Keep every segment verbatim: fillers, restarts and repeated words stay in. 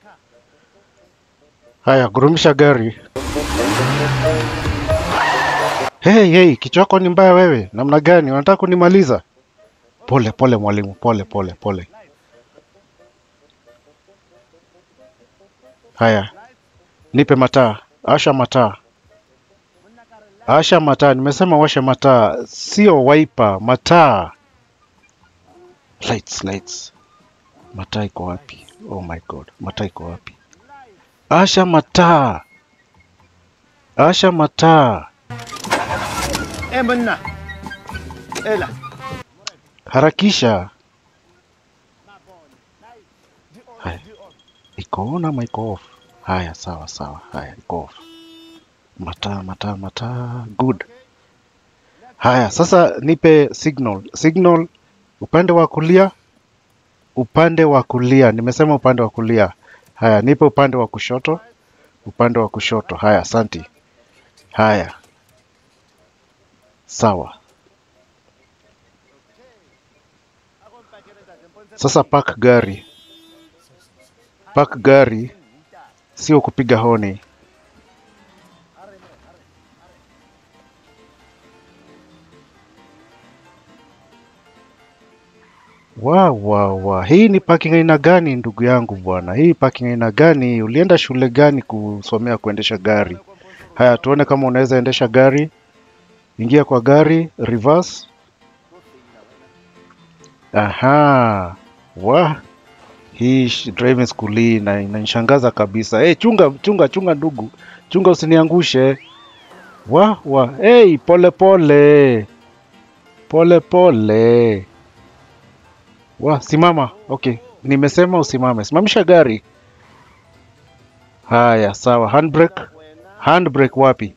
Haya, gurumisha gari. Hey, hey, kichwa chako ni mbaya wewe. Namna gani? Unataka kunimaliza? Pole pole mwalimu, pole pole pole. Haya. Nipe mataa. Asha mataa. Asha mataa. Nimesema washa mataa, sio wiper, mataa. Lights, lights. Mataa iko wapi? Oh my god. Mataa iko wapi? Asha mataa. Asha mataa. Eh, mna. Ela. Harakisha. Haya. Iko on ama iko off? Haya, sawa sawa. Haya, iko off. Mataa, mataa, mataa. Good. Haya, sasa nipe signal. Signal upande wa kulia. Upande wa kulia. Nimesema upande wa kulia. Haya, nipe upande wa kushoto. Upande wa kushoto. Haya, asante. Haya. Sawa. Sasa park gari. Park gari. Sio kupiga honi. Wa wa wa. Hii ni parking aina gani ndugu yangu bwana? Hii parking aina gani? Ulienda shule gani kusomea kuendesha gari? Haya, tuone kama unaweza endesha gari. Ingia kwa gari, reverse. Aha. Wa. Hii driving school hii na inanishangaza kabisa. Eh, hey, chunga chunga chunga ndugu. Chunga usiniangushe. Wa wa. Eh, hey, pole pole. Pole pole. Wa, simama. Okay. Nimesema usimame. Simamisha gari. Haya, sawa. Handbrake. Handbrake wapi?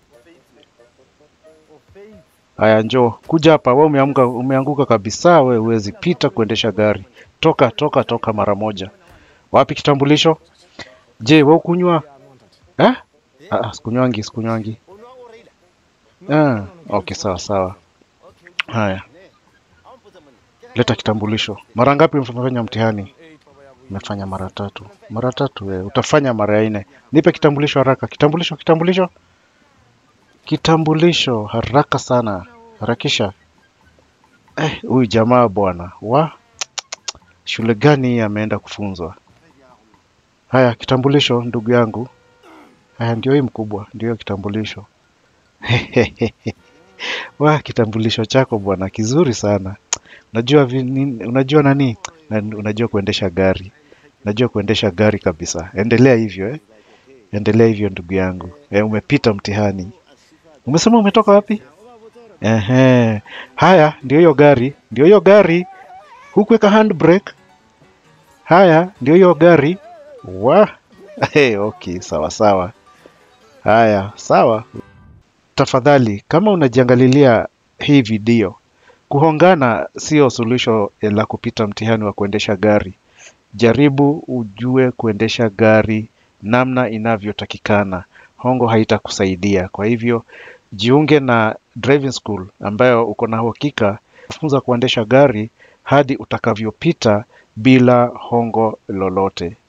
Haya, njoo. Kuja hapa. Wewe umeamka, umeanguka kabisa. Wewe huwezi pita kuendesha gari. Toka, toka, toka mara moja. Wapi kitambulisho? Je, wewe kunywa? Eh? Ah, sikunywangi, sikunywangi. Ah, okay, sawa sawa. Haya. Leta kitambulisho. Mara ngapi umefanya mtihani? Umefanya mara tatu. Mara tatu wewe. Utafanya mara nne. Nipe kitambulisho haraka. Kitambulisho, kitambulisho. Kitambulisho haraka sana. Harakisha. Eh, huyu jamaa bwana. Wa shule gani ameenda kufunzwa? Haya, kitambulisho ndugu yangu. Haya, ndio hii mkubwa, ndio kitambulisho. Wa kitambulisho chako bwana kizuri sana. Unajua vini, unajua nani? Unajua kuendesha gari. Unajua kuendesha gari kabisa. Endelea hivyo eh. Endelea hivyo ndugu yangu. Eh, umepita mtihani. Umesema umetoka wapi? Ehe. Haya, ndio hiyo gari, ndio hiyo gari. Hukuweka handbrake. Haya, ndio hiyo gari. Wa. Hey, okay, sawa sawa. Haya, sawa. Tafadhali, kama unajiangalilia hii video, kuhongana sio suluhisho la kupita mtihani wa kuendesha gari. Jaribu ujue kuendesha gari namna inavyotakikana. Hongo haitakusaidia. Kwa hivyo, jiunge na driving school ambayo uko na uhakika kufunza kuendesha gari hadi utakavyopita bila hongo lolote.